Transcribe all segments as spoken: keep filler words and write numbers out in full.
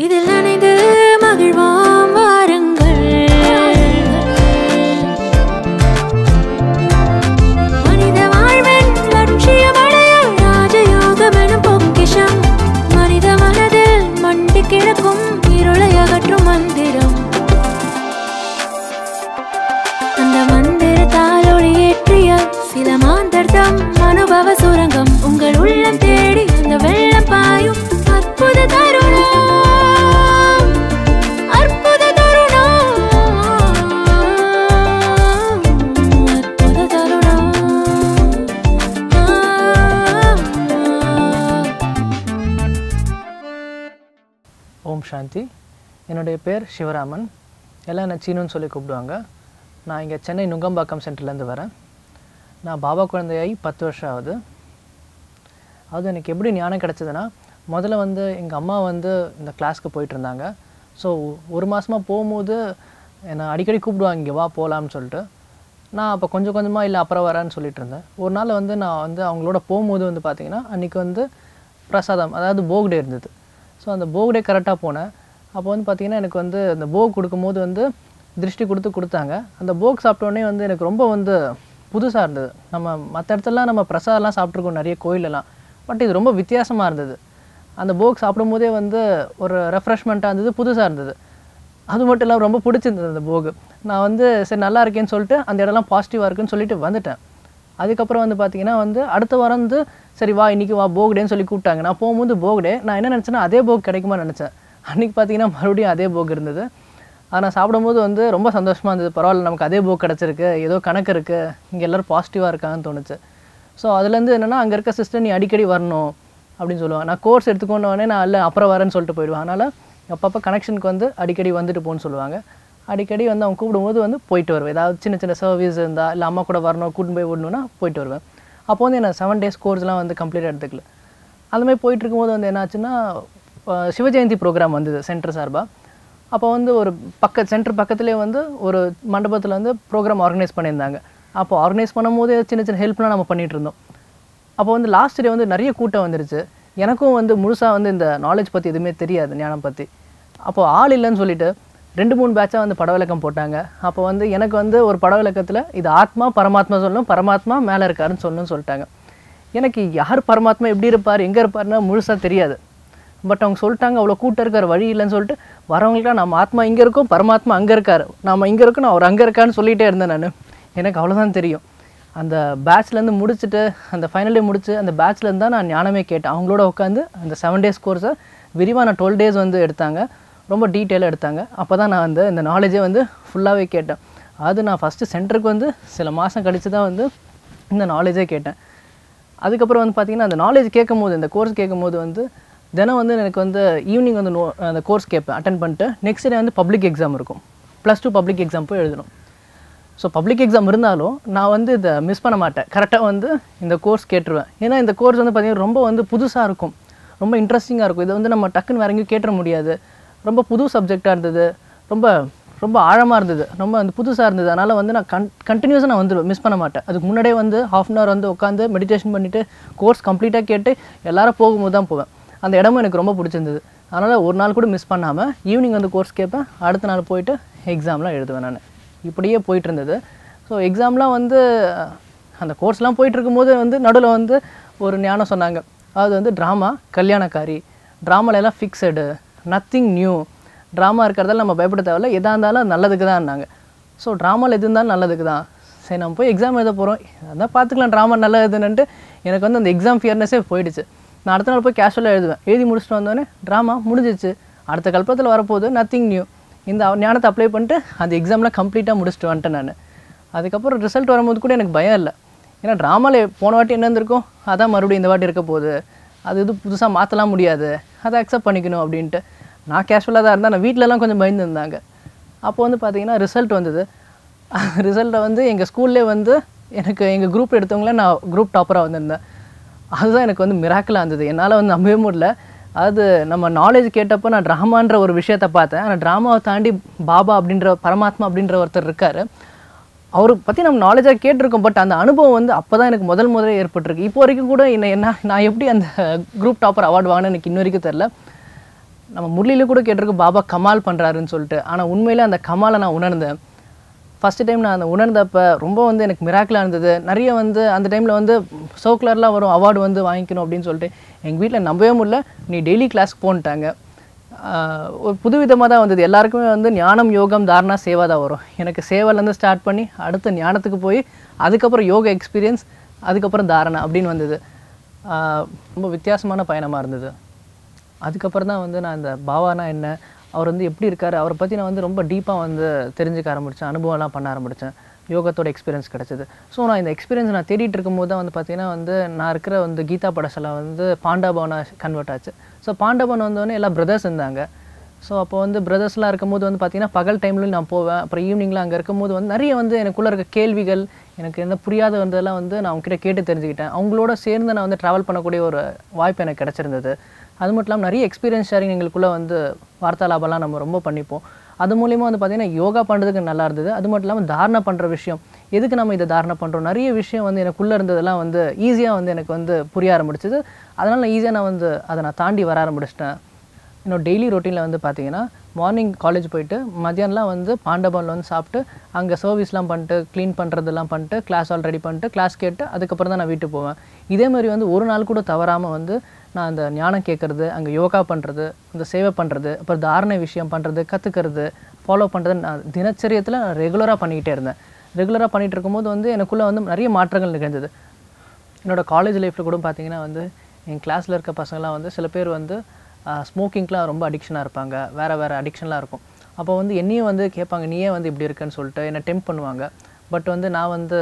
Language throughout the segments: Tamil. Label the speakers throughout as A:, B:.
A: இதில் நனைந்து மகிழ்வோம் வாருங்கள். மனித வாழ்வின் லட்சியமடைய ராஜயோகம் எனும் பொக்கிஷம். மனித மனதில் மண்டி கிடக்கும் இருளை அகற்றும் மந்திரம். அந்த மந்திரத்தால் ஒளியேற்றிய சில மாந்தர்தம் அனுபவ சுரங்கம். உங்கள் உள்ளம் தேடி அந்த வெள்ளம் பாயும் அற்புத தருணம், அற்புத தருணம், அற்புத தருணம்.
B: ஓம் சாந்தி. என்னுடைய பேர் சிவராமன். எல்லாம் என்னை சீனுன்னு சொல்லி கூப்பிடுவாங்க. நான் இங்கே சென்னை நுங்கம்பாக்கம் சென்டர்லேருந்து வரேன். நான் பாபா குழந்தையாகி பத்து வருஷம் ஆகுது. அது எனக்கு எப்படி ஞானம் கிடச்சிதுன்னா, முதல்ல வந்து எங்கள் அம்மா வந்து இந்த கிளாஸ்க்கு போயிட்டு இருந்தாங்க. ஸோ ஒரு மாதமாக போகும்போது என்னை அடிக்கடி கூப்பிடுவாங்க, இங்கே வா போகலான்னு சொல்லிட்டு. நான் அப்போ கொஞ்சம் கொஞ்சமாக இல்லை அப்புறம் வரேன்னு சொல்லிட்டு இருந்தேன். ஒரு நாள் வந்து நான் வந்து அவங்களோட போகும்போது வந்து பார்த்திங்கன்னா அன்றைக்கி வந்து பிரசாதம், அதாவது போக் டே இருந்தது. ஸோ அந்த போக் டே கரெக்டாக போனேன். அப்போ வந்து பார்த்திங்கன்னா எனக்கு வந்து அந்த போக் கொடுக்கும்போது வந்து திருஷ்டி கொடுத்து கொடுத்தாங்க. அந்த போக் சாப்பிட்டோடனே வந்து எனக்கு ரொம்ப வந்து புதுசாக இருந்தது. நம்ம மற்ற இடத்துலலாம் நம்ம பிரசாதம்லாம் சாப்பிட்ருக்கோம் நிறைய கோயிலெல்லாம், பட் இது ரொம்ப வித்தியாசமாக இருந்தது. அந்த போக் சாப்பிடும்போதே வந்து ஒரு ரெஃப்ரெஷ்மெண்ட்டாக இருந்தது, புதுசாக இருந்தது. அது மட்டும் இல்லாமல் ரொம்ப பிடிச்சிருந்தது அந்த போகு. நான் வந்து சரி நல்லா இருக்கேன்னு சொல்லிட்டு அந்த இடம்லாம் பாசிட்டிவாக இருக்குன்னு சொல்லிட்டு வந்துட்டேன். அதுக்கப்புறம் வந்து பார்த்திங்கன்னா வந்து அடுத்த வாரம் வந்து சரி வா இன்றைக்கி வா போக் டேன்னு சொல்லி கூப்பிட்டாங்க. நான் போகும்போது போக் டே. நான் என்ன நினச்சேன்னா அதே போக் கிடைக்குமான்னு நினச்சேன். அன்றைக்கி பார்த்திங்கன்னா மறுபடியும் அதே போக் இருந்தது. அதை நான் சாப்பிடும்போது வந்து ரொம்ப சந்தோஷமாக இருந்தது. பரவாயில்ல, நமக்கு அதே போக் கிடச்சிருக்கு, ஏதோ கணக்கு இருக்குது, இங்கே எல்லோரும் பாசிட்டிவாக இருக்காங்கன்னு தோணுச்சு. ஸோ அதுலேருந்து என்னென்னா அங்கே இருக்க சிஸ்டர் நீ அடிக்கடி வரணும் அப்படின்னு சொல்லுவாங்க. நான் கோர்ஸ் எடுத்துக்கொண்டவொடனே நான் இல்லை அப்புறம் வரேன்னு சொல்லிட்டு போயிடுவேன். அதனால் அப்பப்போ கனெக்ஷனுக்கு வந்து அடிக்கடி வந்துட்டு போன்னு சொல்லுவாங்க. அடிக்கடி வந்து அவங்க கூப்பிடும்போது வந்து போயிட்டு வருவேன். ஏதாவது சின்ன சின்ன சர்வீஸ் இருந்தால் இல்லை அம்மா கூட வரணும் கூட்டின்னு போய் விடணுன்னா போயிட்டு வருவேன். அப்போ வந்து என்ன செவன் டேஸ் கோர்ஸ்லாம் வந்து கம்ப்ளீட்டாக எடுத்துக்கல. அதுமாதிரி போயிட்டு இருக்கும்போது வந்து என்னாச்சுன்னா சிவஜெயந்தி ப்ரோக்ராம் வந்தது சென்டர் சார்பாக. அப்போ வந்து ஒரு பக்க சென்டர் பக்கத்துலேயே வந்து ஒரு மண்டபத்தில் வந்து ப்ரோக்ராம் ஆர்கனைஸ் பண்ணியிருந்தாங்க. அப்போ ஆர்கனைஸ் பண்ணும்போது சின்ன சின்ன ஹெல்ப்லாம் நம்ம பண்ணிகிட்டு இருந்தோம். அப்போ வந்து லாஸ்ட் டே வந்து நிறைய கூட்டம் வந்துருச்சு. எனக்கும் வந்து முழுசாக வந்து இந்த நாலேஜ் பற்றி எதுவுமே தெரியாது, ஞானம் பற்றி. அப்போது ஆள் இல்லைன்னு சொல்லிட்டு ரெண்டு மூணு பேட்சாக வந்து படவிளக்கம் போட்டாங்க. அப்போ வந்து எனக்கு வந்து ஒரு படவிளக்கத்தில் இது ஆத்மா பரமாத்மா சொல்லணும், பரமாத்மா மேலே இருக்காருன்னு சொல்லணும்னு சொல்லிட்டாங்க. எனக்கு யார் பரமாத்மா எப்படி இருப்பார் எங்கே இருப்பார்னா முழுசாக தெரியாது. பட் அவங்க சொல்லிட்டாங்க அவ்வளோ கூட்டம் இருக்கார் வழி இல்லைன்னு சொல்லிட்டு வரவங்களுக்குலாம் நம்ம ஆத்மா இங்கே இருக்கும் பரமாத்மா அங்கே இருக்கார், நம்ம இங்கே இருக்கோம் அவர் அங்கே இருக்கான்னு சொல்லிகிட்டே இருந்தேன் நான். எனக்கு அவ்வளோதான் தெரியும். அந்த பேட்ச்லேருந்து முடிச்சுட்டு அந்த ஃபைனல் டே முடிச்சு அந்த பேட்ச்லேருந்து தான் நான் ஞானமே கேட்டேன். அவங்களோட உட்காந்து அந்த செவன் டேஸ் கோர்ஸை விரிவாக நான் டுவெல் டேஸ் வந்து எடுத்தாங்க, ரொம்ப டீட்டெயிலாக எடுத்தாங்க. அப்போ தான் நான் வந்து இந்த நாலேஜே வந்து ஃபுல்லாகவே கேட்டேன். அது நான் ஃபஸ்ட்டு சென்டருக்கு வந்து சில மாதம் கழித்து தான் வந்து இந்த நாலேஜே கேட்டேன். அதுக்கப்புறம் வந்து பார்த்திங்கன்னா அந்த நாலேஜ் கேட்கும் போது இந்த கோர்ஸ் கேட்கும் போது வந்து தினம் வந்து எனக்கு வந்து ஈவினிங் வந்து நோ அந்த கோர்ஸ் கேட்பேன், அட்டன் பண்ணிட்டு நெக்ஸ்ட் டே வந்து பப்ளிக் எக்ஸாம் இருக்கும். ப்ளஸ் டூ பப்ளிக் எக்ஸாம் போய் எழுதணும். ஸோ பப்ளிக் எக்ஸாம் இருந்தாலும் நான் வந்து இதை மிஸ் பண்ண மாட்டேன், கரெக்டாக வந்து இந்த கோர்ஸ் கேட்டுருவேன். ஏன்னா இந்த கோர்ஸ் வந்து பார்த்திங்கன்னா ரொம்ப வந்து புதுசாக இருக்கும், ரொம்ப இன்ட்ரெஸ்டிங்காக இருக்கும். இதை வந்து நம்ம டக்குன்னு வேற எங்கேயும் கேட்டுற முடியாது. ரொம்ப புது சப்ஜெக்டாக இருந்தது, ரொம்ப ரொம்ப ஆழமாக இருந்தது, ரொம்ப வந்து புதுசாக இருந்தது. அதனால் வந்து நான் கன் கண்டினியூஸாக நான் வந்துடுவேன், மிஸ் பண்ண மாட்டேன். அதுக்கு முன்னாடியே வந்து ஹாஃப் அன் ஹவர் வந்து உட்காந்து மெடிடேஷன் பண்ணிவிட்டு கோர்ஸ் கம்ப்ளீட்டாக கேட்டு எல்லோரும் போகும்போது தான் போவேன். அந்த இடமும் எனக்கு ரொம்ப பிடிச்சிருந்தது. அதனால் ஒரு நாள் கூட மிஸ் பண்ணாமல் ஈவினிங் வந்து கோர்ஸ் கேட்பேன், அடுத்த நாள் போயிட்டு எக்ஸாம்லாம் எழுதுவேன் நான். இப்படியே போயிட்டு இருந்தது. ஸோ எக்ஸாம்லாம் வந்து அந்த கோர்ஸ்லாம் போயிட்டுருக்கும்போது வந்து நடுவில் வந்து ஒரு ஞானம் சொன்னாங்க. அது வந்து ட்ராமா கல்யாணக்காரி, ட்ராமாலெல்லாம் ஃபிக்ஸடு, நத்திங் நியூ, ட்ராமா இருக்கிறதால நம்ம பயப்பட தேவையில்ல, எதாக இருந்தாலும் நல்லதுக்கு தான்னாங்க. ஸோ ட்ராமாவில் எது இருந்தாலும் நல்லதுக்கு தான். சரி நம்ம போய் எக்ஸாம் எழுத போகிறோம், அதான் பார்த்துக்கலாம் ட்ராமா நல்லதுன்னுட்டு எனக்கு வந்து அந்த எக்ஸாம் ஃபியர்னஸே போயிடுச்சு. நான் அடுத்த நாள் போய் கேஷுவலாக எழுதுவேன். எழுதி முடிச்சுட்டு வந்தோடனே ட்ராமா முடிஞ்சிச்சு, அடுத்த கல்பத்தில் வரப்போகுது, நத்திங் நியூ. இந்த ஞானத்தை அப்ளை பண்ணிட்டு அந்த எக்ஸாம்லாம் கம்ப்ளீட்டாக முடிச்சுட்டு வந்துட்டேன் நான். அதுக்கப்புறம் ரிசல்ட் வரும்போது கூட எனக்கு பயம் இல்லை. ஏன்னா ட்ராமாவில் போன வாட்டி என்ன இருந்திருக்கும் அதான் மறுபடியும் இந்த வாட்டி இருக்க போகுது, அது இது புதுசாக மாற்றலாம் முடியாது, அதை அக்செப்ட் பண்ணிக்கணும் அப்படின்ட்டு நான் கேஷுவலாக தான் இருந்தேன். நான் வீட்டிலலாம் கொஞ்சம் பயந்துருந்தாங்க. அப்போ வந்து பார்த்திங்கன்னா ரிசல்ட் வந்தது. ரிசல்ட்டை வந்து எங்கள் ஸ்கூல்லே வந்து எனக்கு எங்கள் குரூப் எடுத்தவங்களே நான் குரூப் டாப்பராக வந்திருந்தேன். அதுதான் எனக்கு வந்து மிராக்கிளாக இருந்தது. என்னால் வந்து நம்பவே முடியல. அது நம்ம நாலேஜ் கேட்டப்போ நான் ட்ராமான்ற ஒரு விஷயத்தை பார்த்தேன். ஆனால் ட்ராமாவை தாண்டி பாபா அப்படின்ற பரமாத்மா அப்படின்ற ஒருத்தர் இருக்கார். அவரை பற்றி நம்ம நாலேஜாக கேட்டிருக்கோம். பட் அந்த அனுபவம் வந்து அப்போ தான் எனக்கு முதல் முதலே ஏற்பட்டிருக்கு. இப்போ வரைக்கும் கூட என்ன என்ன நான் எப்படி அந்த குரூப் டாப்பர் அவார்டு வாங்கினேன் எனக்கு இன்ன வரைக்கும் தெரில. நம்ம முரளியில் கூட கேட்டிருக்கு பாபா கமால் பண்ணுறாருன்னு சொல்லிட்டு. ஆனால் உண்மையிலே அந்த கமாலை நான் உணர்ந்தேன். ஃபஸ்ட்டு டைம் நான் அந்த உணர்ந்தப்போ ரொம்ப வந்து எனக்கு மிராக்கிளாக இருந்தது. நிறைய வந்து அந்த டைமில் வந்து சர்க்குலர்லாம் வரும், அவார்டு வந்து வாங்கிக்கணும் அப்படின்னு சொல்லிட்டு எங்கள் வீட்டில் நம்பவே முடியல. நீ டெய்லி கிளாஸ்க்கு போன்ட்டாங்க. ஒரு புது விதமாக தான் வந்தது. எல்லாருக்குமே வந்து ஞானம், யோகம், தாரணா, சேவா தான் வரும். எனக்கு சேவாலேருந்து ஸ்டார்ட் பண்ணி அடுத்து ஞானத்துக்கு போய் அதுக்கப்புறம் யோகா எக்ஸ்பீரியன்ஸ், அதுக்கப்புறம் தாரணா அப்படின்னு வந்தது. ரொம்ப வித்தியாசமான பயணமாக இருந்தது. அதுக்கப்புறம் தான் வந்து நான் இந்த பாபானா என்ன, அவர் வந்து எப்படி இருக்கார், அவரை பற்றி நான் வந்து ரொம்ப டீப்பாக வந்து தெரிஞ்சுக்க ஆரம்பித்தேன், அனுபவம்லாம் பண்ண ஆரம்பித்தேன். யோகத்தோட எக்ஸ்பீரியன்ஸ் கிடச்சிது. ஸோ நான் இந்த எக்ஸ்பீரியன்ஸ் நான் தேடிட்டு இருக்கும்போது தான் வந்து பார்த்திங்கன்னா வந்து நான் இருக்கிற வந்து கீதா படசலா வந்து பாண்டாபவனாக கன்வெர்ட் ஆச்சு. ஸோ பாண்டாபவன் வந்தோடனே எல்லாம் பிரதர்ஸ் இருந்தாங்க. ஸோ அப்போ வந்து பிரதர்ஸ்லாம் இருக்கும்போது வந்து பார்த்திங்கன்னா பகல் டைம்லையும் நான் போவேன். அப்புறம் ஈவினிங்கில் அங்கே இருக்கும்போது வந்து நிறைய வந்து எனக்குள்ளே இருக்க கேள்விகள், எனக்கு என்ன புரியாத வந்ததெல்லாம் வந்து நான் அவங்ககிட்ட கேட்டு தெரிஞ்சுக்கிட்டேன். அவங்களோட சேர்ந்து நான் வந்து ட்ராவல் பண்ணக்கூடிய ஒரு வாய்ப்பு எனக்கு கிடச்சிருந்தது. அது மட்டும் இல்லாமல் நிறைய எக்ஸ்பீரியன்ஸ் ஷேரிங் எங்களுக்குள்ளே வந்து வார்த்தாலாபெல்லாம் நம்ம ரொம்ப பண்ணிப்போம். அது மூலிமா வந்து பார்த்திங்கன்னா யோகா பண்ணுறதுக்கு நல்லா இருந்தது. அது மட்டும் இல்லாமல் தாரணை பண்ணுற விஷயம், எதுக்கு நம்ம இதை தாரணை பண்ணுறோம், நிறைய விஷயம் வந்து எனக்குள்ளே இருந்ததெல்லாம் வந்து ஈஸியாக வந்து எனக்கு வந்து புரிய ஆரம்பிச்சிது. அதனால் நான் ஈஸியாக நான் வந்து அதை நான் தாண்டி வர ஆரம்பிச்சிட்டேன். என்னோட டெய்லி ரொட்டீனில் வந்து பார்த்திங்கன்னா மார்னிங் காலேஜ் போயிட்டு மத்தியானம்லாம் வந்து பாண்டபவனில் வந்து சாப்பிட்டு அங்கே சர்வீஸ்லாம் பண்ணிட்டு க்ளீன் பண்ணுறதெல்லாம் பண்ணிட்டு கிளாஸ் ஆல் ரெடி பண்ணிட்டு கிளாஸ் கேட்டு அதுக்கப்புறம் தான் நான் வீட்டுக்கு போவேன். இதே மாதிரி வந்து ஒரு நாள் கூட தவறாமல் வந்து நான் அந்த ஞானம் கேட்குறது, அங்கே யோகா பண்ணுறது, அந்த சேவை பண்ணுறது, அப்புறம் தாரணை விஷயம் பண்ணுறது, கற்றுக்கிறது, ஃபாலோ பண்ணுறது நான் தினச்சரியத்தில் நான் ரெகுலராக பண்ணிக்கிட்டே இருந்தேன். ரெகுலராக பண்ணிகிட்டு இருக்கும்போது வந்து எனக்குள்ளே வந்து நிறைய மாற்றங்கள் நிகழ்ந்தது. என்னோடய காலேஜ் லைஃப்பில் கூட பார்த்திங்கன்னா வந்து என் கிளாஸில் இருக்க பசங்களாம் வந்து சில பேர் வந்து ஸ்மோக்கிங்லாம் ரொம்ப அடிக்ஷனாக இருப்பாங்க, வேறு வேறு அடிக்ஷன்லாம் இருக்கும். அப்போ வந்து என்னையும் வந்து கேட்பாங்க, நீயே வந்து இப்படி இருக்குன்னு சொல்லிட்டு என்னை டெம்ப் பண்ணுவாங்க. பட் வந்து நான் வந்து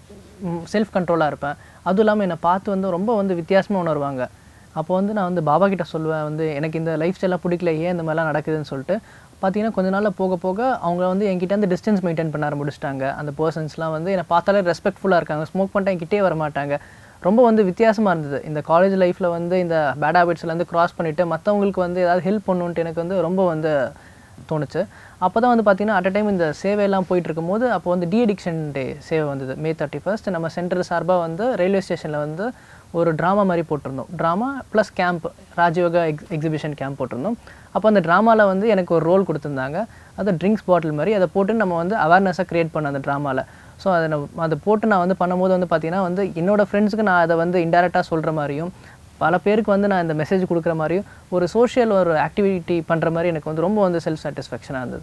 B: செல்ஃப் கண்ட்ரோலாக இருப்பேன். அதுவும் இல்லாமல் என்னை பார்த்து வந்து ரொம்ப வந்து வித்தியாசமாக உணர்வாங்க. அப்போ வந்து நான் வந்து பாபா கிட்ட சொல்லுவேன், வந்து எனக்கு இந்த லைஃப் ஸ்டைலாக பிடிக்கல, ஏன் இந்த மாதிரிலாம் நடக்குதுன்னு சொல்லிட்டு. பார்த்தீங்கன்னா கொஞ்ச நாளில் போக போக அவங்க வந்து என்கிட்ட வந்து டிஸ்டன்ஸ் மெயின்டைன் பண்ண ஆரம்பிச்சிட்டாங்க. அந்த பர்சன்ஸ்லாம் வந்து என்னை பார்த்தாலே ரெஸ்பெக்ட்ஃபுல்லாக இருக்காங்க, ஸ்மோக் பண்ணிட்டு என்கிட்டே வர மாட்டாங்க. ரொம்ப வந்து வித்தியாசமாக இருந்தது. இந்த காலேஜ் லைஃப்பில் வந்து இந்த பேட் ஹேபிட்ஸ்லேருந்து க்ராஸ் பண்ணிவிட்டு மற்றவங்களுக்கு வந்து ஏதாவது ஹெல்ப் பண்ணணுன்ட்டு எனக்கு வந்து ரொம்ப வந்து தோணுச்சு. அப்போ தான் வந்து பார்த்திங்கன்னா அட் அ டைம் இந்த சேவையெல்லாம் போயிட்டு இருக்கும்போது அப்போ வந்து டி அடிக்ஷன் டே சேவை வந்தது. மே தேர்ட்டி ஃபர்ஸ்ட் நம்ம சென்டர் சார்பாக வந்து ரயில்வே ஸ்டேஷனில் வந்து ஒரு ட்ராமா மாதிரி போட்டிருந்தோம். Drama plus camp, Rajyoga ex exhibition camp போட்டிருந்தோம். அப்போ அந்த ட்ராமாவில் வந்து எனக்கு ஒரு ரோல் கொடுத்துருந்தாங்க. அது ட்ரிங்க்ஸ் பாட்டில் மாதிரி அதை போட்டு நம்ம வந்து அவேர்னஸாக க்ரியேட் பண்ண அந்த ட்ராமாவில். ஸோ அதை நான் அதை போட்டு நான் வந்து பண்ணும்போது வந்து பார்த்திங்கன்னா வந்து என்னோடய ஃப்ரெண்ட்ஸுக்கு நான் அதை வந்து இன்டெரக்டாக சொல்கிற மாதிரியும் பல பேருக்கு வந்து நான் இந்த மெசேஜ் கொடுக்குற மாதிரியும் ஒரு சோஷியல் ஒரு ஆக்டிவிட்டி பண்ணுற மாதிரி எனக்கு வந்து ரொம்ப வந்து செல்ஃப் சாட்டிஸ்ஃபேக்ஷனாக இருந்தது.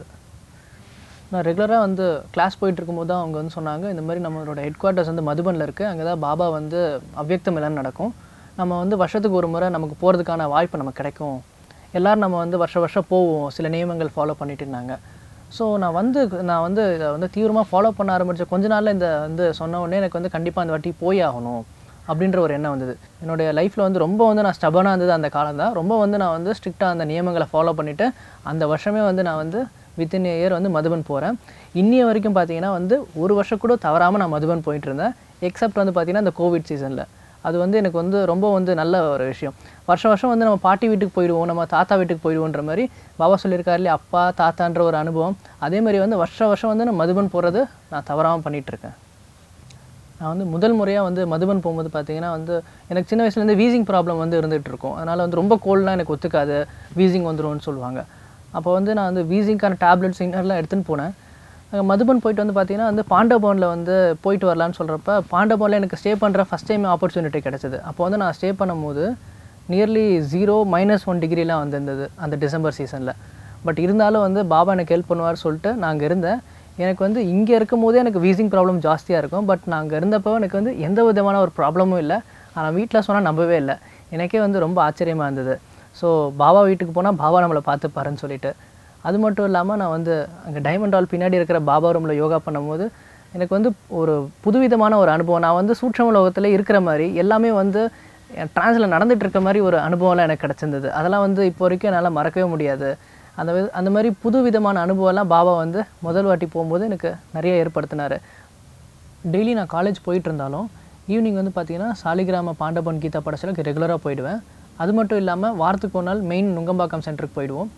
B: நான் ரெகுலராக வந்து கிளாஸ் போயிட்டு இருக்கும்போது தான் அவங்க வந்து சொன்னாங்க, இந்த மாதிரி நம்மளோட ஹெட் குவார்ட்டர்ஸ் வந்து மதுபனில் இருக்குது, அங்கே தான் பாபா வந்து அவ்யக்த மிலன் நடக்கும், நம்ம வந்து வருஷத்துக்கு ஒரு முறை நமக்கு போகிறதுக்கான வாய்ப்பு நமக்கு கிடைக்கும், எல்லோரும் நம்ம வந்து வருஷ வருஷம் போவோம், சில நியமங்கள் ஃபாலோ பண்ணிட்டு இருந்தாங்க. ஸோ நான் வந்து நான் வந்து இதை வந்து தீவிரமாக ஃபாலோ பண்ண ஆரம்பித்த கொஞ்ச நாளில் இந்த வந்து சொன்ன உடனே எனக்கு வந்து கண்டிப்பாக அந்த வாட்டி போய் ஆகணும் அப்படின்ற ஒரு எண்ணம் வந்தது. என்னுடைய லைஃப்பில் வந்து ரொம்ப வந்து நான் ஸ்டபனாக இருந்தது அந்த காலம் தான். ரொம்ப வந்து நான் வந்து ஸ்ட்ரிக்டாக அந்த நியமங்களை ஃபாலோ பண்ணிவிட்டு அந்த வருஷமே வந்து நான் வந்து வித்தின் இயர் வந்து மதுபன் போகிறேன். இன்னிய வரைக்கும் பார்த்தீங்கன்னா வந்து ஒரு வருஷம் கூட தவறாமல் நான் மதுபன் போயிட்டு இருந்தேன். எக்ஸப்ட் வந்து பார்த்திங்கன்னா இந்த கோவிட் சீசனில் அது வந்து எனக்கு வந்து ரொம்ப வந்து நல்ல ஒரு விஷயம். வருஷம் வருஷம் வந்து நம்ம பாட்டி வீட்டுக்கு போயிடுவோம், நம்ம தாத்தா வீட்டுக்கு போயிடுவோன்ற மாதிரி பாபா சொல்லியிருக்காரு இல்லையா, அப்பா தாத்தான்ற ஒரு அனுபவம். அதே மாதிரி வந்து வருஷம் வருஷம் வந்து நான் மதுபன் போகிறது நான் தவறாமல் பண்ணிகிட்ருக்கேன். நான் வந்து முதல் முறையாக வந்து மதுபன் போகும்போது பார்த்திங்கன்னா வந்து எனக்கு சின்ன வயசுலேருந்து வீசிங் ப்ராப்ளம் வந்து இருந்துகிட்டு இருக்கும். அதனால் வந்து ரொம்ப கோல்ட்லாம் எனக்கு ஒத்துக்காது, வீசிங் வந்துடும்னு சொல்லுவாங்க. அப்போ வந்து நான் வந்து வீசிங்க்கான டேப்லெட்ஸ் இன்னர்லாம் எடுத்துன்னு போனேன். மதுபன் போயிட்டு வந்து பார்த்திங்கன்னா வந்து பாண்டபவனில் வந்து போயிட்டு வரலான்னு சொல்கிறப்ப பாண்டபவனில் எனக்கு ஸ்டே பண்ணுற ஃபஸ்ட் டைம் ஆப்பர்ச்சுனிட்டி கிடச்சிது. அப்போ வந்து நான் ஸ்டே பண்ணும்போது நியர்லி ஜீரோ மைனஸ் ஒன் டிகிரிலாம் வந்துருந்தது அந்த டிசம்பர் சீசனில். பட் இருந்தாலும் வந்து பாபா எனக்கு ஹெல்ப் பண்ணுவார் சொல்லிட்டு நான் அங்கே இருந்தேன். எனக்கு வந்து இங்கே இருக்கும் போதே எனக்கு வீசிங் ப்ராப்ளம் ஜாஸ்தியாக இருக்கும். பட் நான் அங்கே இருந்தப்போ எனக்கு வந்து எந்த விதமான ஒரு ப்ராப்ளமும் இல்லை. ஆனால் வீட்டில் சொன்னால் நம்பவே இல்லை. எனக்கே வந்து ரொம்ப ஆச்சரியமாக இருந்தது. ஸோ பாபா வீட்டுக்கு போனால் பாபா நம்மளை பார்த்துப்பாருன்னு சொல்லிட்டு. அது மட்டும் இல்லாமல் நான் வந்து அங்கே டைமண்ட் ஹால் பின்னாடி இருக்கிற பாபா ரூமில் யோகா பண்ணும்போது எனக்கு வந்து ஒரு புதுவிதமான ஒரு அனுபவம். நான் வந்து சூட்சம லோகத்தில் இருக்கிற மாதிரி எல்லாமே வந்து ட்ரான்ஸில் நடந்துகிட்டு இருக்க மாதிரி ஒரு அனுபவம்லாம் எனக்கு கிடச்சிருந்தது. அதெல்லாம் வந்து இப்போ வரைக்கும் என்னால் மறக்கவே முடியாது. அந்த அந்த மாதிரி புது விதமான அனுபவம்லாம் பாபா வந்து முதல் வாட்டி போகும்போது எனக்கு நிறைய ஏற்படுத்தினார். டெய்லி நான் காலேஜ் போயிட்டு இருந்தாலும் ஈவினிங் வந்து பார்த்திங்கன்னா சாலிகிராம பாண்டபன் கீதா படசலுக்கு ரெகுலராக போயிடுவேன். அது மட்டும் இல்லாமல் வாரத்துக்கு ஒரு நாள் மெயின் நுங்கம்பாக்கம் சென்டருக்கு போயிடுவோம்.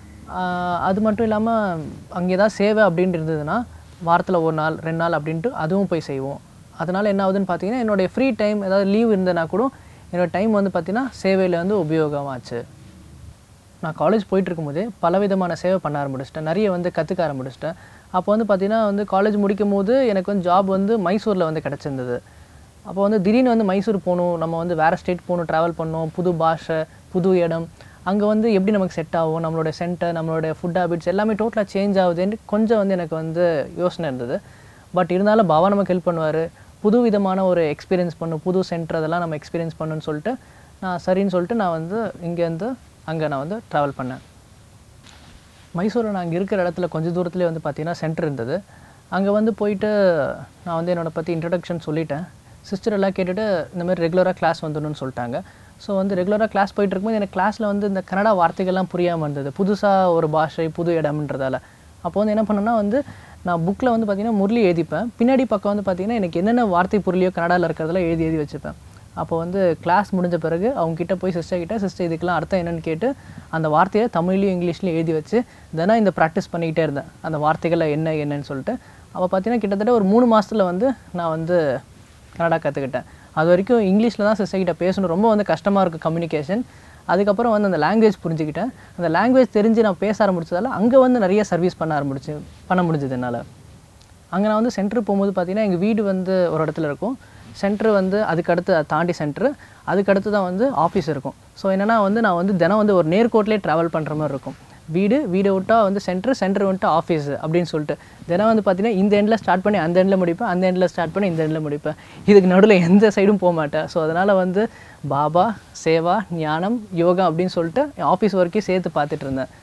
B: அது மட்டும் இல்லாமல் அங்கே ஏதாவது சேவை அப்படின்ட்டு இருந்ததுன்னா வாரத்தில் ஒரு நாள் ரெண்டு நாள் அப்படின்ட்டு அதுவும் போய் செய்வோம். அதனால் என்ன ஆகுதுன்னு பார்த்தீங்கன்னா என்னுடைய ஃப்ரீ டைம் ஏதாவது லீவ் இருந்ததுன்னா கூட என்னோடய டைம் வந்து பார்த்திங்கன்னா சேவையில் வந்து உபயோகமாச்சு. நான் காலேஜ் போயிட்டு இருக்கும்போதே பலவிதமான சேவை பண்ண ஆரம்பிச்சிட்டேன். நிறைய வந்து கற்றுக்க ஆரம்பிச்சிட்டேன். அப்போ வந்து பார்த்திங்கன்னா வந்து காலேஜ் முடிக்கும் போது எனக்கு வந்து ஜாப் வந்து மைசூரில் வந்து கிடச்சிருந்தது. அப்போ வந்து திடீர்னு வந்து மைசூர் போகணும், நம்ம வந்து வேறு ஸ்டேட் போகணும், ட்ராவல் பண்ணணும், புது பாஷை, புது இடம், அங்கே வந்து எப்படி நமக்கு செட் ஆகும், நம்மளோட சென்டர், நம்மளோட ஃபுட் ஹேபிட்ஸ் எல்லாமே டோட்டலாக சேஞ்ச் ஆகுதுன்னு கொஞ்சம் வந்து எனக்கு வந்து யோசனை இருந்தது. பட் இருந்தாலும் பாபா நமக்கு ஹெல்ப் பண்ணுவார், புது விதமான ஒரு எக்ஸ்பீரியன்ஸ் பண்ணும், புது சென்டர் அதெல்லாம் நம்ம எக்ஸ்பீரியன்ஸ் பண்ணணும்னு சொல்லிட்டு நான் சரின்னு சொல்லிட்டு நான் வந்து இங்கேருந்து அங்கே நான் வந்து ட்ராவல் பண்ணேன். மைசூரில் நான் அங்கே இருக்கிற இடத்துல கொஞ்சம் தூரத்துலேயே வந்து பார்த்திங்கன்னா சென்டர் இருந்தது. அங்கே வந்து போயிட்டு நான் வந்து என்னோடய பற்றி இன்ட்ரடக்ஷன் சொல்லிட்டேன். சிஸ்டர் எல்லாம் கேட்டுட்டு இந்த மாதிரி ரெகுலராக கிளாஸ் வந்துடணும்னு சொல்லிட்டாங்க. ஸோ வந்து ரெகுலராக கிளாஸ் போயிட்டு இருக்கும்போது எனக்கு கிளாஸில் வந்து இந்த கன்னடா வார்த்தைகள்லாம் புரியாமல் இருந்தது, புதுசாக ஒரு பாஷை, புது இடம்ன்றதால. அப்போ வந்து என்ன பண்ணேன்னா வந்து நான் புக்கில் வந்து பார்த்திங்கன்னா முரளி எழுதிப்பேன், பின்னாடி பக்கம் வந்து பார்த்திங்கன்னா எனக்கு என்னென்ன வார்த்தை புரியலையோ கன்னடாவில் இருக்கிறதெல்லாம் எழுதி எழுதி வச்சுப்பேன். அப்போ வந்து கிளாஸ் முடிஞ்ச பிறகு அவங்ககிட்ட போய் சிஸ்டர் கிட்ட சிஸ்டர் இதுக்கெல்லாம் அர்த்தம் என்னென்னு கேட்டு அந்த வார்த்தையை தமிழ்லையும் இங்கிலீஷ்லையும் எழுதி வச்சு தினம் இந்த ப்ராக்டிஸ் பண்ணிக்கிட்டே இருந்தேன், அந்த வார்த்தைகளை என்ன என்னன்னு சொல்லிட்டு. அப்போ பார்த்தீங்கன்னா கிட்டத்தட்ட ஒரு மூணு மாதத்தில் வந்து நான் வந்து கன்னடா கற்றுக்கிட்டேன். அது வரைக்கும் இங்கிலீஷில் தான் சிஸ்டர் கிட்ட பேசணும், ரொம்ப வந்து கஷ்டமாக இருக்குது கம்யூனிகேஷன். அதுக்கப்புறம் வந்து அந்த லாங்குவேஜ் புரிஞ்சுக்கிட்டேன். அந்த லாங்குவேஜ் தெரிஞ்சு நான் பேச ஆரம்பிச்சதால் அங்கே வந்து நிறைய சர்வீஸ் பண்ண ஆரம்பிச்சு பண்ண முடிஞ்சது என்னால். அங்கே நான் வந்து சென்டர் போகும்போது பார்த்திங்கன்னா எங்கள் வீடு வந்து ஒரு இடத்துல இருக்கும், சென்ட்ரு வந்து அதுக்கடுத்து தாண்டி சென்ட்ரு, அதுக்கடுத்து தான் வந்து ஆஃபீஸ் இருக்கும். ஸோ என்னென்னா வந்து நான் வந்து தினம் வந்து ஒரு நேர்கோட்டிலே ட்ராவல் பண்ணுற மாதிரி இருக்கும். வீடு வீடு விட்டால் வந்து சென்ட்ரு, சென்ட்ரு வந்துட்டு ஆஃபீஸ் அப்படின்னு சொல்லிட்டு தினம் வந்து பார்த்திங்கன்னா இந்த எண்டில் ஸ்டார்ட் பண்ணி அந்த எண்டில் முடிப்பேன், அந்த எண்டில் ஸ்டார்ட் பண்ணி இந்த எண்டில் முடிப்பேன். இதுக்கு நடுவில் எந்த சைடும் போக மாட்டேன். ஸோ அதனால் வந்து பாபா, சேவா, ஞானம், யோகா அப்படின்னு சொல்லிட்டு ஆஃபீஸ் ஒர்க்கையும் சேர்த்து பார்த்துட்டு இருந்தேன்.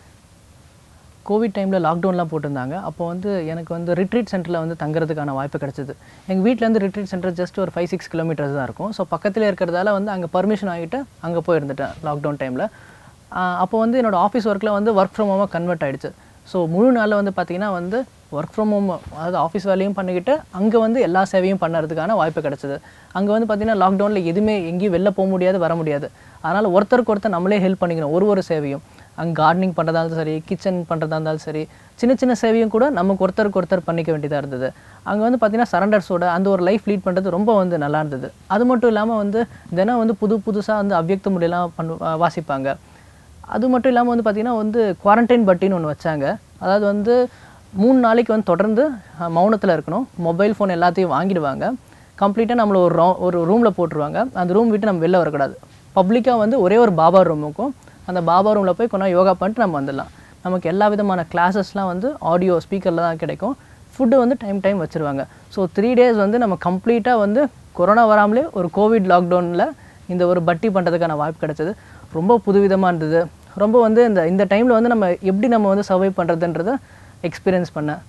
B: கோவிட் டைமில் லாக்டவுன்லாம் போட்டிருந்தாங்க. அப்போ வந்து எனக்கு வந்து ரிட்ரீட் சென்டரில் வந்து தங்குறதுக்கான வாய்ப்பு கிடச்சிது. எங்கள் வீட்டிலேருந்து ரிட்ரீட் சென்டர் ஜஸ்ட் ஒரு ஃபைவ் சிக்ஸ் கிலோமீட்டர்ஸ் தான் இருக்கும். ஸோ பக்கத்தில் இருக்கிறதால வந்து அங்கே பர்மிஷன் ஆகிட்டு அங்கே போயிருந்துட்டேன் லாக்டவுன் டைமில். அப்போ வந்து என்னோடய ஆஃபீஸ் ஒர்க்கில் வந்து ஒர்க் ஃப்ரம் ஹோமாக கன்வெர்ட் ஆகிடுச்சு. ஸோ முழு நாளில் வந்து பார்த்திங்கன்னா வந்து ஒர்க் ஃப்ரம் ஹோம், அதாவது ஆஃபீஸ் வேலையும் பண்ணிக்கிட்டு அங்கே வந்து எல்லா சேவையும் பண்ணுறதுக்கான வாய்ப்பு கிடச்சிது. அங்கே வந்து பார்த்திங்கன்னா லாக்டவுனில் எதுவுமே எங்கேயும் வெளில போக முடியாது, வர முடியாது. அதனால் ஒருத்தருக்கு ஒருத்தர் நம்மளே ஹெல்ப் பண்ணிக்கணும். ஒரு ஒரு சேவையும் அங்கே கார்டனிங் பண்ணுறதா இருந்தாலும் சரி, கிச்சன் பண்ணுறதா இருந்தாலும் சரி, சின்ன சின்ன சேவையும் கூட நமக்கு ஒருத்தருக்கு ஒருத்தர் பண்ணிக்க வேண்டியதாக இருந்தது. அங்கே வந்து பார்த்திங்கன்னா சரண்டர்ஸோட அந்த ஒரு லைஃப் லீட் பண்ணுறது ரொம்ப வந்து நல்லா இருந்தது. அது மட்டும் இல்லாமல் வந்து தினம் வந்து புது புதுசாக வந்து அவ்யக்த மொழியெல்லாம் பண்ணு வாசிப்பாங்க. அது மட்டும் இல்லாமல் வந்து பார்த்திங்கன்னா வந்து குவாரண்டைன் பட்டின்னு ஒன்று வச்சாங்க. அதாவது வந்து மூணு நாளைக்கு வந்து தொடர்ந்து மௌனத்தில் இருக்கணும், மொபைல் ஃபோன் எல்லாத்தையும் வாங்கிடுவாங்க, கம்ப்ளீட்டாக நம்மளை ஒரு ரூ ஒரு ரூமில் போட்டுருவாங்க. அந்த ரூம் விட்டு நம்ம வெளில வரக்கூடாது. பப்ளிக்காக வந்து ஒரே ஒரு பாபா ரூமுக்கும் அந்த பாபா ரூமில் போய் கொஞ்சம் யோகா பண்ணிட்டு நம்ம வந்துடலாம். நமக்கு எல்லா விதமான கிளாஸஸ்லாம் வந்து ஆடியோ ஸ்பீக்கரில் தான் கிடைக்கும். ஃபுட்டு வந்து டைம் டைம் வச்சுருவாங்க. ஸோ த்ரீ டேஸ் வந்து நம்ம கம்ப்ளீட்டாக வந்து கொரோனா வராமலே ஒரு கோவிட் லாக்டவுனில் இந்த ஒரு பட்டி பண்ணுறதுக்கான வாய்ப்பு கிடச்சிது. ரொம்ப புதுவிதமாக இருந்தது. ரொம்ப வந்து இந்த இந்த டைமில் வந்து நம்ம எப்படி நம்ம வந்து சர்வை பண்ணுறதுன்றதை எக்ஸ்பீரியன்ஸ் பண்ணேன்.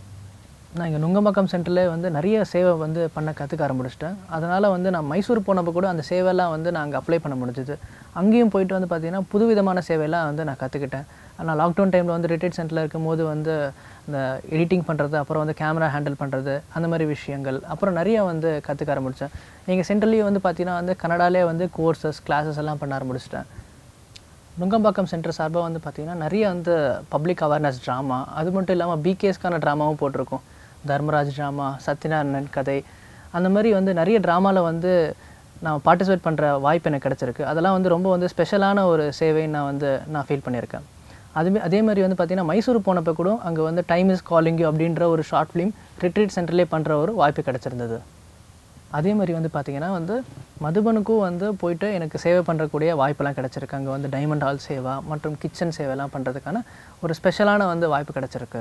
B: நான் இங்கே நுங்கம்பாக்கம் சென்டரில் வந்து நிறைய சேவை வந்து பண்ண கற்றுக்க ஆரம்பிச்சிட்டேன். அதனால் வந்து நான் மைசூர் போனப்போ கூட அந்த சேவையெல்லாம் வந்து நான் அங்கே அப்ளை பண்ண முடிஞ்சுது. அங்கேயும் போயிட்டு வந்து பார்த்திங்கன்னா புதுவிதமான சேவையெல்லாம் வந்து நான் கற்றுக்கிட்டேன். நான் லாக்டவுன் டைமில் வந்து ரிட்ரீட் சென்டரில் இருக்கும் போது வந்து இந்த எடிட்டிங் பண்ணுறது, அப்புறம் வந்து கேமரா ஹேண்டில் பண்ணுறது, அந்த மாதிரி விஷயங்கள் அப்புறம் நிறைய வந்து கற்றுக்க ஆரம்பித்தேன். எங்கள் சென்டர்லேயும் வந்து பார்த்திங்கன்னா வந்து கன்னடாலே வந்து கோர்சஸ் கிளாஸஸ் எல்லாம் பண்ண ஆரம்பிச்சிட்டேன். நுங்கம்பாக்கம் சென்டர் சார்பாக வந்து பார்த்திங்கன்னா நிறைய வந்து பப்ளிக் அவேர்னஸ் ட்ராமா, அது மட்டும் இல்லாமல் பிகேஸ்க்கான ட்ராமாவும் போட்டிருக்கோம். தர்மராஜ் ட்ராமா, சத்யநாராயணன் கதை, அந்த மாதிரி வந்து நிறைய ட்ராமாவில் வந்து நான் பார்ட்டிசிபேட் பண்ணுற வாய்ப்பு எனக்கு கிடச்சிருக்கு. அதெல்லாம் வந்து ரொம்ப வந்து ஸ்பெஷலான ஒரு சேவைன்னு நான் வந்து நான் ஃபீல் பண்ணியிருக்கேன். அதுவே அதே மாதிரி வந்து பார்த்திங்கன்னா மைசூர் போனப்போ கூட அங்கே வந்து டைம் இஸ் காலிங் யூ அப்படின்ற ஒரு ஷார்ட் ஃபிலிம் ரிட்ரீட் சென்டர்லேயே பண்ணுற ஒரு வாய்ப்பு கிடச்சிருந்தது. அதே மாதிரி வந்து பார்த்திங்கன்னா வந்து மதுபனுக்கும் வந்து போயிட்டு எனக்கு சேவை பண்ணுறக்கூடிய வாய்ப்பெல்லாம் கிடச்சிருக்கு. அங்கே வந்து டைமண்ட் ஹால் சேவா மற்றும் கிச்சன் சேவைலாம் பண்ணுறதுக்கான ஒரு ஸ்பெஷலான வந்து வாய்ப்பு கிடச்சிருக்கு.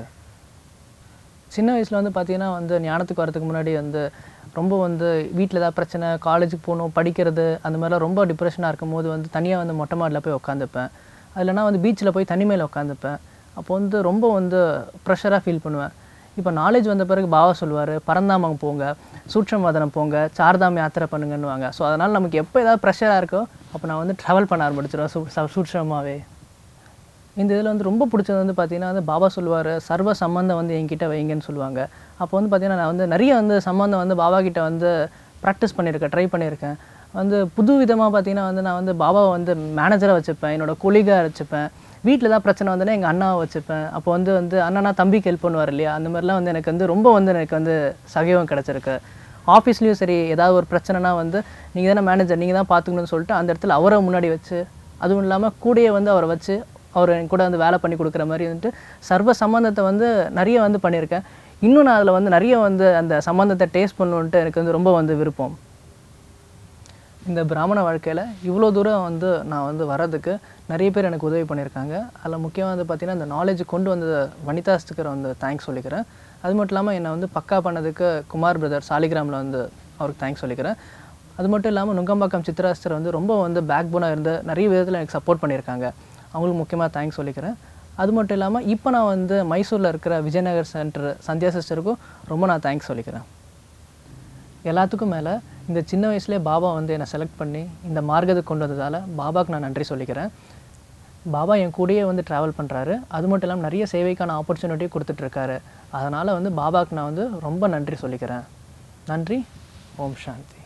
B: சின்ன வயசில் வந்து பார்த்திங்கன்னா வந்து ஞானத்துக்கு வரதுக்கு முன்னாடி வந்து ரொம்ப வந்து வீட்டில் ஏதாவது பிரச்சனை, காலேஜுக்கு போகணும், படிக்கிறது, அந்த மாதிரிலாம் ரொம்ப டிப்ரெஷனாக இருக்கும் போது வந்து தனியாக வந்து மொட்டை மாடியில் போய் உட்காந்துப்பேன். இல்லைனா வந்து பீச்சில் போய் தனி மேலே உட்காந்துப்பேன். அப்போ வந்து ரொம்ப வந்து ப்ரெஷராக ஃபீல் பண்ணுவேன். இப்போ நாலேஜ் வந்த பிறகு பாபா சொல்லுவார், பரந்தாமம் போங்க, சூட்சமவதனம் போங்க, சார்தாம் யாத்திரை பண்ணுங்கன்னுவாங்க. ஸோ அதனால் நமக்கு எப்போ ஏதாவது ப்ரெஷராக இருக்கோ அப்போ நான் வந்து ட்ராவல் பண்ண ஆரம்பிச்சிடுவேன் சூ சூட்சமாகவே. இந்த இதில் வந்து ரொம்ப பிடிச்சது வந்து பார்த்திங்கன்னா வந்து பாபா சொல்லுவார், சர்வ சம்பந்தம் வந்து என்கிட்ட வைங்கன்னு சொல்லுவாங்க. அப்போ வந்து பார்த்திங்கன்னா நான் வந்து நிறைய வந்து சம்பந்தம் வந்து பாபா கிட்ட வந்து ப்ராக்டிஸ் பண்ணியிருக்கேன், ட்ரை பண்ணியிருக்கேன். வந்து புது விதமாக பார்த்திங்கன்னா வந்து நான் வந்து பாபாவை வந்து மேனேஜராக வச்சுப்பேன், என்னோடய கொலீகாக வச்சுப்பேன். வீட்டில் தான் பிரச்சனை வந்தோன்னா எங்கள் அண்ணாவை வச்சுப்பேன். அப்போ வந்து வந்து அண்ணனா தம்பிக்கு ஹெல்ப் பண்ணுவார் இல்லையா, அந்த மாதிரிலாம் வந்து எனக்கு வந்து ரொம்ப வந்து எனக்கு வந்து சகயோகம் கிடச்சிருக்கு. ஆஃபீஸ்லேயும் சரி, ஏதாவது ஒரு பிரச்சனைனா வந்து நீங்கள் தானே மேனேஜர், நீங்கள் தான் பார்த்துக்கணும்னு சொல்லிட்டு அந்த இடத்துல அவரை முன்னாடி வச்சு, அதுவும் இல்லாமல் கூடயே வந்து அவரை வச்சு அவர் என் கூட வந்து வேலை பண்ணி கொடுக்குற மாதிரி வந்துட்டு சர்வ சம்பந்தத்தை வந்து நிறைய வந்து பண்ணியிருக்கேன். இன்னும் நான் அதில் வந்து நிறைய வந்து அந்த சம்பந்தத்தை டேஸ்ட் பண்ணணுன்ட்டு எனக்கு வந்து ரொம்ப வந்து விருப்பம். இந்த பிராமண வாழ்க்கையில் இவ்வளோ தூரம் வந்து நான் வந்து வர்றதுக்கு நிறைய பேர் எனக்கு உதவி பண்ணியிருக்காங்க. அதில் முக்கியமாக வந்து பார்த்திங்கன்னா இந்த நாலேஜ் கொண்டு வந்த வனிதாஸ்துக்கு வந்து தேங்க்ஸ் சொல்லிக்கிறேன். அது மட்டும் இல்லாமல் என்னை வந்து பக்கா பண்ணதுக்கு குமார் பிரதர் சாலிகிராமில் வந்து அவருக்கு தேங்க்ஸ் சொல்லிக்கிறேன். அது மட்டும் இல்லாமல் நுங்கம்பாக்கம் சித்ராஸ்தர் வந்து ரொம்ப வந்து பேக் போனாக இருந்து நிறைய விதத்தில் எனக்கு சப்போர்ட் பண்ணியிருக்காங்க. அவங்களுக்கு முக்கியமாக தேங்க்ஸ் சொல்லிக்கிறேன். அது மட்டும் இல்லாமல் இப்போ நான் வந்து மைசூரில் இருக்கிற விஜயநகர் சென்டர் சந்தியா சிஸ்டருக்கும் ரொம்ப நான் தேங்க்ஸ் சொல்லிக்கிறேன். எல்லாத்துக்கும் மேலே இந்த சின்ன வயசுலேயே பாபா வந்து என்னை செலக்ட் பண்ணி இந்த மார்க்கத்துக்கு கொண்டு வந்ததால் பாபாவுக்கு நான் நன்றி சொல்லிக்கிறேன். பாபா என் கூடயே வந்து ட்ராவல் பண்ணுறாரு. அது மட்டும் இல்லாமல் நிறைய சேவைக்கான ஆப்பர்ச்சுனிட்டி கொடுத்துட்ருக்காரு. அதனால் வந்து பாபாவுக்கு நான் வந்து ரொம்ப நன்றி சொல்லிக்கிறேன். நன்றி. ஓம் சாந்தி.